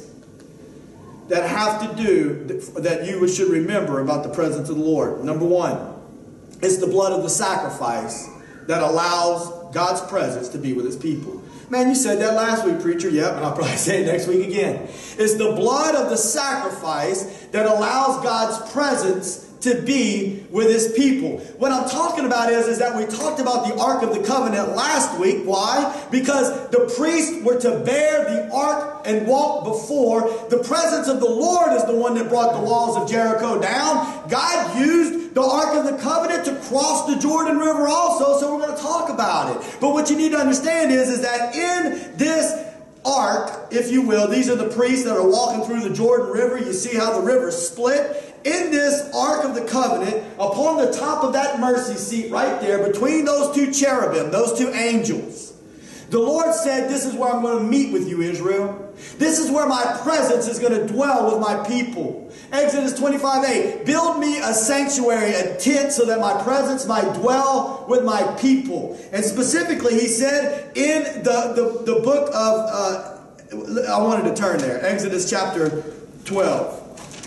that have to do, that you should remember about the presence of the Lord. Number one, it's the blood of the sacrifice that allows God's presence to be with His people. Man, you said that last week, preacher. Yep, and I'll probably say it next week again. It's the blood of the sacrifice that allows God's presence to be with his people. What I'm talking about is, is that we talked about the Ark of the Covenant last week. Why? Because the priests were to bear the Ark and walk before. The presence of the Lord is the one that brought the walls of Jericho down. God used the Ark of the Covenant to cross the Jordan River also, so we're going to talk about it. But what you need to understand is, is that in this ark, if you will, these are the priests that are walking through the Jordan River. You see how the river split. In this Ark of the Covenant, upon the top of that mercy seat right there, between those two cherubim, those two angels, the Lord said, this is where I'm going to meet with you, Israel. This is where my presence is going to dwell with my people. Exodus twenty-five eight, build me a sanctuary, a tent, so that my presence might dwell with my people. And specifically, he said in the, the, the book of, uh, I wanted to turn there, Exodus chapter twelve.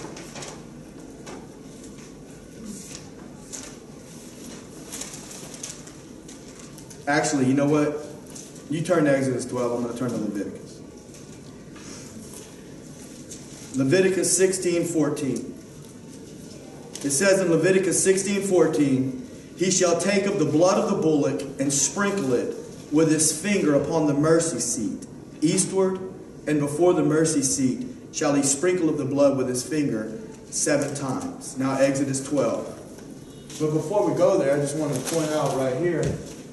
Actually, you know what? You turn to Exodus twelve, I'm going to turn to Leviticus. Leviticus sixteen fourteen. It says in Leviticus sixteen fourteen, he shall take of the blood of the bullock and sprinkle it with his finger upon the mercy seat, eastward, and before the mercy seat shall he sprinkle of the blood with his finger seven times. Now Exodus twelve. But before we go there, I just want to point out right here.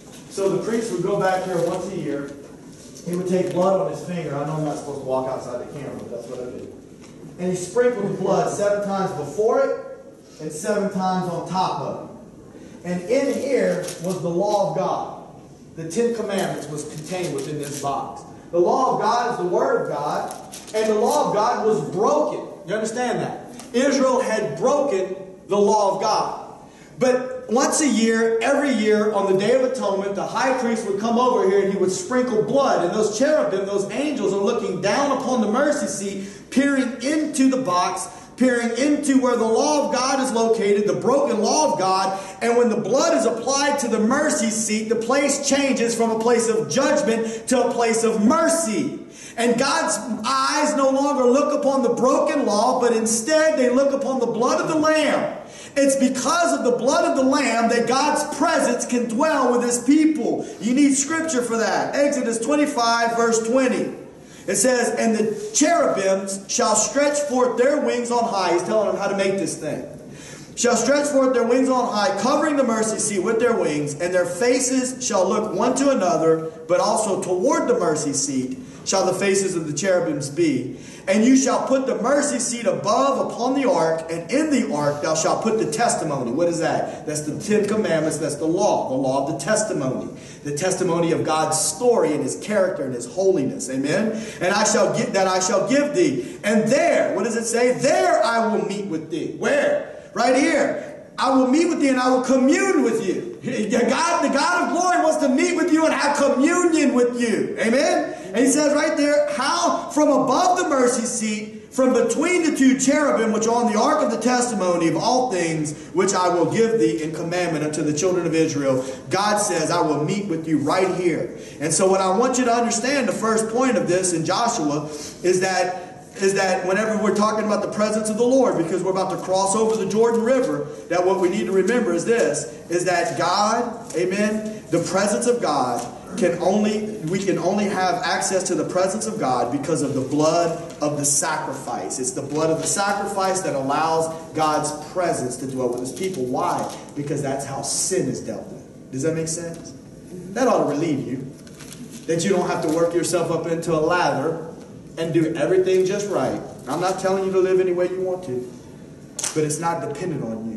So the priest would go back here once a year. He would take blood on his finger. I know I'm not supposed to walk outside the camera, but that's what I do. And he sprinkled the blood seven times before it and seven times on top of it. And in here was the law of God. The Ten Commandments was contained within this box. The law of God is the Word of God. And the law of God was broken. You understand that? Israel had broken the law of God. But once a year, every year, on the Day of Atonement, the high priest would come over here and he would sprinkle blood. And those cherubim, those angels, are looking down upon the mercy seat, peering into the box, peering into where the law of God is located, the broken law of God. And when the blood is applied to the mercy seat, the place changes from a place of judgment to a place of mercy. And God's eyes no longer look upon the broken law, but instead they look upon the blood of the Lamb. It's because of the blood of the Lamb that God's presence can dwell with his people. You need scripture for that. Exodus twenty-five verse twenty. It says, and the cherubims shall stretch forth their wings on high. He's telling them how to make this thing. Shall stretch forth their wings on high, covering the mercy seat with their wings, and their faces shall look one to another, but also toward the mercy seat shall the faces of the cherubims be. And you shall put the mercy seat above upon the ark, and in the ark thou shalt put the testimony. What is that? That's the Ten Commandments. That's the law. The law of the testimony. The testimony of God's story and his character and his holiness. Amen? And I shall give that I shall give thee. And there, what does it say? There I will meet with thee. Where? Right here. I will meet with thee and I will commune with you. God, the God of glory wants to meet with you and have communion with you. Amen? And he says right there, how from above the mercy seat, from between the two cherubim, which are on the ark of the testimony of all things, which I will give thee in commandment unto the children of Israel, God says, I will meet with you right here. And so what I want you to understand, the first point of this in Joshua, is that is that whenever we're talking about the presence of the Lord, because we're about to cross over the Jordan River, that what we need to remember is this, is that God, amen, the presence of God can only, we can only have access to the presence of God because of the blood of the sacrifice. It's the blood of the sacrifice that allows God's presence to dwell with his people. Why? Because that's how sin is dealt with. Does that make sense? That ought to relieve you. That you don't have to work yourself up into a lather and do everything just right. I'm not telling you to live any way you want to, but it's not dependent on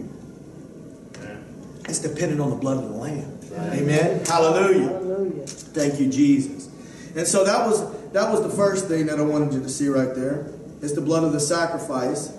you. It's dependent on the blood of the Lamb. Right. Amen. Hallelujah. Hallelujah. Thank you, Jesus. And so that was that was the first thing that I wanted you to see right there. It's the blood of the sacrifice.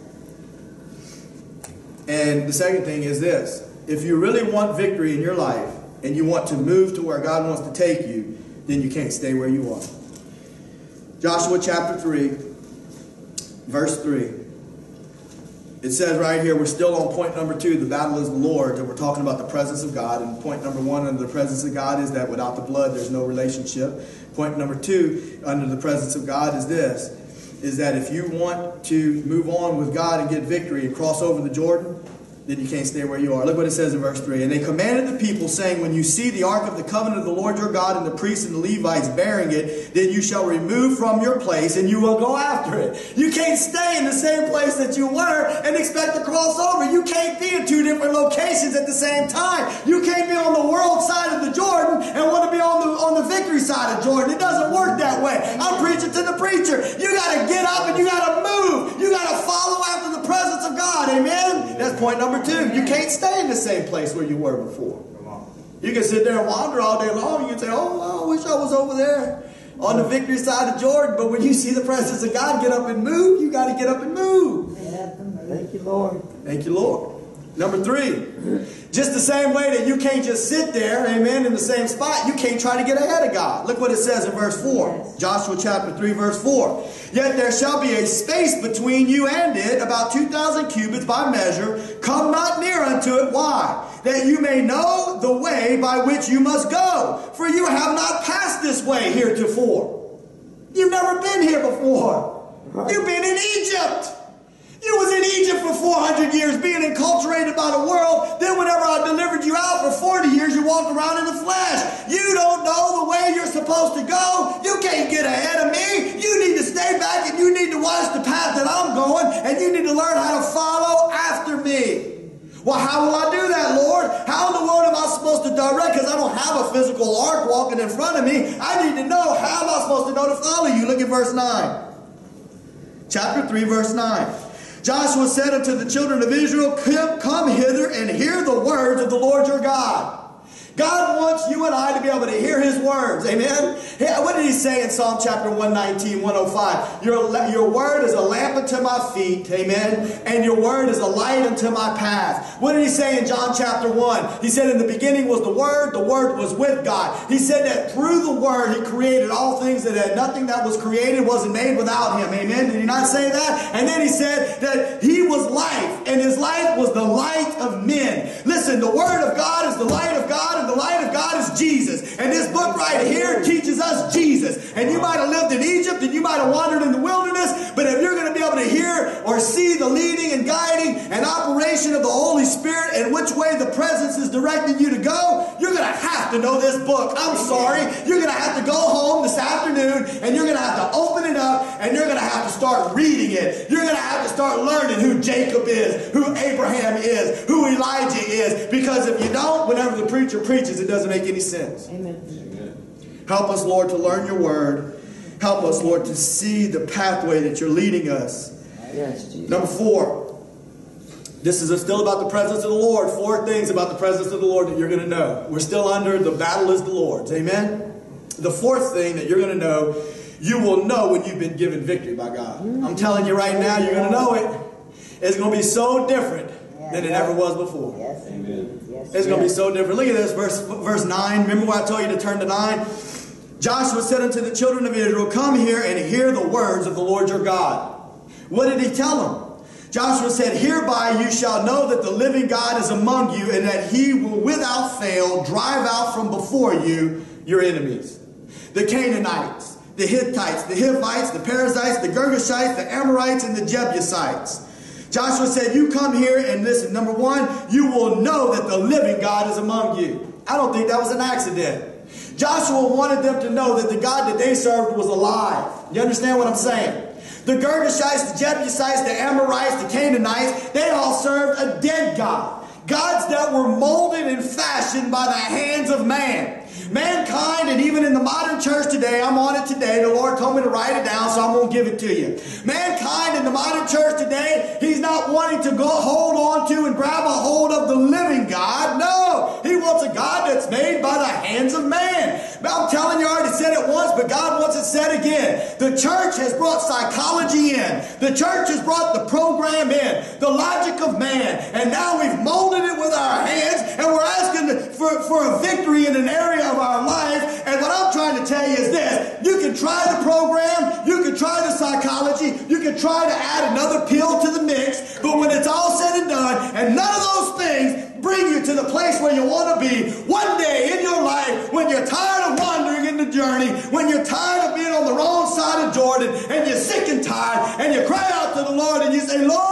And the second thing is this: if you really want victory in your life and you want to move to where God wants to take you, then you can't stay where you are. Joshua chapter three, verse three. It says right here, we're still on point number two, the battle is the Lord's, and we're talking about the presence of God. And point number one under the presence of God is that without the blood, there's no relationship. Point number two under the presence of God is this, is that if you want to move on with God and get victory and cross over the Jordan, then you can't stay where you are. Look what it says in verse three. And they commanded the people, saying, when you see the ark of the covenant of the Lord your God and the priests and the Levites bearing it, then you shall remove from your place and you will go after it. You can't stay in the same place that you were and expect to cross over. You can't be in two different locations at the same time. You can't be on the world side of the Jordan and want to be on the, on the victory side of Jordan. It doesn't work that way. I'm preaching to the preacher. You got to get up and you got to move. You got to follow after the presence of God. Amen? That's point number two. You can't stay in the same place where you were before. You can sit there and wander all day long. You can say, oh, I wish I was over there on the victory side of Jordan. But when you see the presence of God, get up and move. You got to get up and move. Thank you, Lord. Thank you, Lord. Number three, just the same way that you can't just sit there, amen, in the same spot, you can't try to get ahead of God. Look what it says in verse four. Yes. Joshua chapter three, verse four. Yet there shall be a space between you and it, about two thousand cubits by measure. Come not near unto it. Why? That you may know the way by which you must go. For you have not passed this way heretofore. You've never been here before. Right. You've been in Egypt. You was in Egypt for four hundred years being enculturated by the world. Then whenever I delivered you out for forty years, you walked around in the flesh. You don't know the way you're supposed to go. You can't get ahead of me. You need to stay back and you need to watch the path that I'm going. And you need to learn how to follow after me. Well, how will I do that, Lord? How in the world am I supposed to direct? Because I don't have a physical ark walking in front of me. I need to know, how am I supposed to know to follow you? Look at verse nine. Chapter three, verse nine. Joshua said unto the children of Israel, come hither and hear the words of the Lord your God. God wants you and I to be able to hear His words. Amen? What did He say in Psalm chapter one nineteen, one oh five? Your, your word is a lamp unto my feet. Amen? And your word is a light unto my path. What did He say in John chapter one? He said, in the beginning was the Word. The Word was with God. He said that through the Word He created all things, that had nothing that was created wasn't made without Him. Amen? Did He not say that? And then He said that He was life, and His life was the light of men. Listen, the Word of God is the light of God, and the light of God is Jesus. And this book right here teaches us Jesus. And you might have lived in Egypt and you might have wandered in the wilderness, but if you're going to be able to hear or see the leading and guiding and operation of the Holy Spirit and which way the presence is directing you to go, you're going to have to know this book. I'm sorry. You're going to have to go home this afternoon and you're going to have to open it up and you're going to have to start reading it. You're going to have to start learning who Jacob is, who Abraham is, who Elijah is. Because if you don't, whenever the preacher preaches, it doesn't make any sense. Amen. Amen. Help us, Lord, to learn your word. Help us, Lord, to see the pathway that you're leading us. Yes, Jesus. Number four. This is still about the presence of the Lord. Four things about the presence of the Lord that you're going to know. We're still under the battle is the Lord's. Amen? The fourth thing that you're going to know, you will know when you've been given victory by God. I'm telling you right now, you're going to know it. It's going to be so different than it ever was before. Yes, Amen. Yes, it's going to be so different. Look at this, verse, verse nine. Remember what I told you to turn to nine? Joshua said unto the children of Israel, come here and hear the words of the Lord your God. What did he tell them? Joshua said, hereby you shall know that the living God is among you, and that He will without fail drive out from before you your enemies. The Canaanites, the Hittites, the Hivites, the Perizzites, the Girgashites, the Amorites, and the Jebusites. Joshua said, you come here and listen. Number one, you will know that the living God is among you. I don't think that was an accident. Joshua wanted them to know that the God that they served was alive. You understand what I'm saying? The Girgashites, the Jebusites, the Amorites, the Canaanites, they all served a dead God. Gods that were molded and fashioned by the hands of man. Mankind, and even in the modern church today, I'm on it today. The Lord told me to write it down, so I'm going to give it to you. Mankind in the modern church today, he's not wanting to go hold on to and grab a hold of the living God. No, he wants a God that's made by the hands of man. I'm telling you, I already said it once, but God wants it said again. The church has brought psychology in. The church has brought the program in, the logic of man, and now we've molded it with our hands, and we're asking for, for a victory in an area of our life. And what I'm trying to tell you is this: you can try the program, you can try the psychology, you can try to add another pill to the mix, but when it's all said and done, and none of those things bring you to the place where you want to be, one day in your life, when you're tired of wandering in the journey, when you're tired of being on the wrong side of Jordan, and you're sick and tired, and you cry out to the Lord and you say, Lord,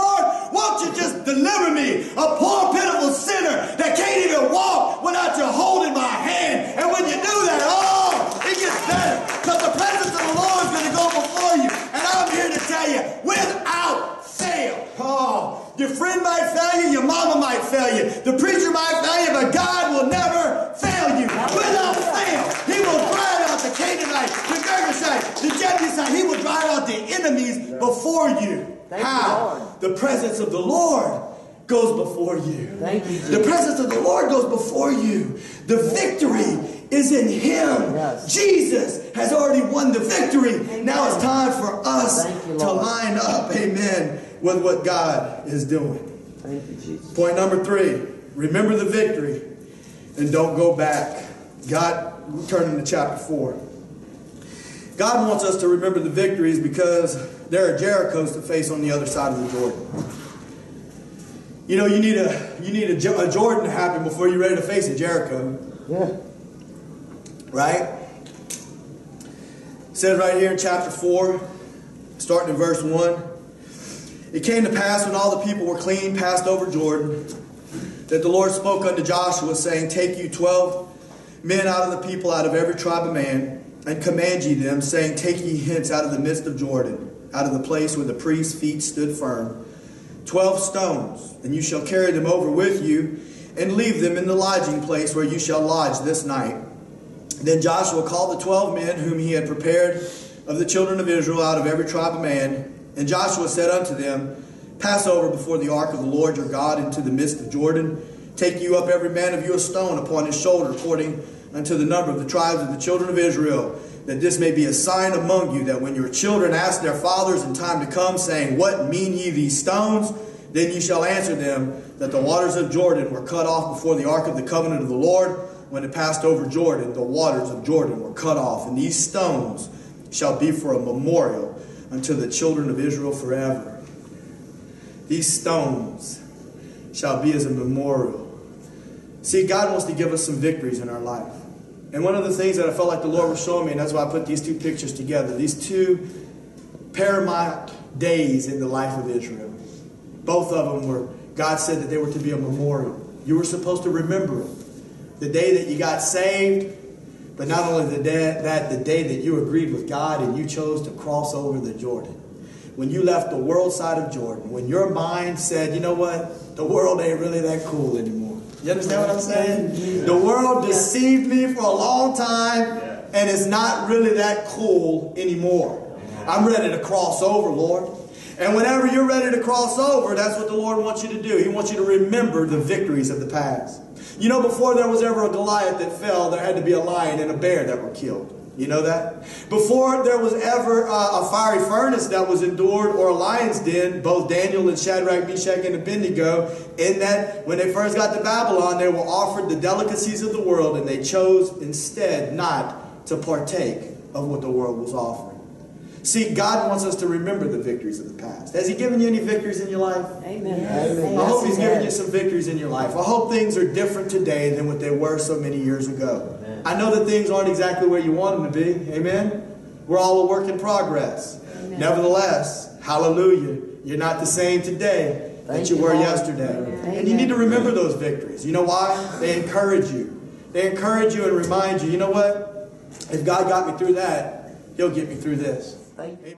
won't you just deliver me, a poor, pitiful sinner that can't even walk without you holding my hand. And when you do that, oh, it gets better. Because the presence of the Lord is going to go before you. And I'm here to tell you, without fail. Oh, your friend might fail you, your mama might fail you, the preacher might fail you, but God will never fail you. Without fail, he will drive out the Canaanite, the Girgashite, the Jebusite. He will drive out the enemies before you. Thank How? you, Lord. The presence of the Lord goes before you. Thank you, The presence of the Lord goes before you. The victory is in Him. Yes. Jesus has already won the victory. Amen. Now it's time for us Thank you, to Lord. line up, amen, with what God is doing. Thank you, Jesus. Point number three, remember the victory and don't go back. God, we're turning to chapter four. God wants us to remember the victories because there are Jerichos to face on the other side of the Jordan. You know, you need a you need a, a Jordan to happen before you're ready to face a Jericho. Yeah. Right? It says right here in chapter four, starting in verse one. It came to pass when all the people were clean, passed over Jordan, that the Lord spoke unto Joshua, saying, Take you twelve men out of the people, out of every tribe of man, and command ye them, saying, Take ye hence out of the midst of Jordan, out of the place where the priest's feet stood firm, twelve stones, and you shall carry them over with you, and leave them in the lodging place where you shall lodge this night. Then Joshua called the twelve men whom he had prepared of the children of Israel out of every tribe of man. And Joshua said unto them, Pass over before the ark of the Lord your God into the midst of Jordan. Take you up every man of you a stone upon his shoulder, according unto the number of the tribes of the children of Israel, that this may be a sign among you, that when your children ask their fathers in time to come, saying, What mean ye these stones? Then ye shall answer them, that the waters of Jordan were cut off before the ark of the covenant of the Lord. When it passed over Jordan, the waters of Jordan were cut off, and these stones shall be for a memorial unto the children of Israel forever. These stones shall be as a memorial. See, God wants to give us some victories in our life. And one of the things that I felt like the Lord was showing me, and that's why I put these two pictures together, these two paramount days in the life of Israel. Both of them were, God said that they were to be a memorial. You were supposed to remember them. The day that you got saved, but not only the day, that, the day that you agreed with God and you chose to cross over the Jordan. When you left the world side of Jordan, when your mind said, you know what, the world ain't really that cool anymore. You understand what I'm saying? The world deceived me for a long time, and it's not really that cool anymore. I'm ready to cross over, Lord. And whenever you're ready to cross over, that's what the Lord wants you to do. He wants you to remember the victories of the past. You know, before there was ever a Goliath that fell, there had to be a lion and a bear that were killed. You know that? Before there was ever uh, a fiery furnace that was endured or a lion's den, both Daniel and Shadrach, Meshach, and Abednego, in that when they first got to Babylon, they were offered the delicacies of the world, and they chose instead not to partake of what the world was offering. See, God wants us to remember the victories of the past. Has He given you any victories in your life? Amen. Amen. I hope He's given you some victories in your life. I hope things are different today than what they were so many years ago. Amen. I know that things aren't exactly where you want them to be. Amen? We're all a work in progress. Amen. Nevertheless, hallelujah, you're not the same today Thank that you, you were Lord. yesterday. Amen. And you need to remember those victories. You know why? They encourage you. They encourage you and remind you, you know what? If God got me through that, He'll get me through this. Thank you.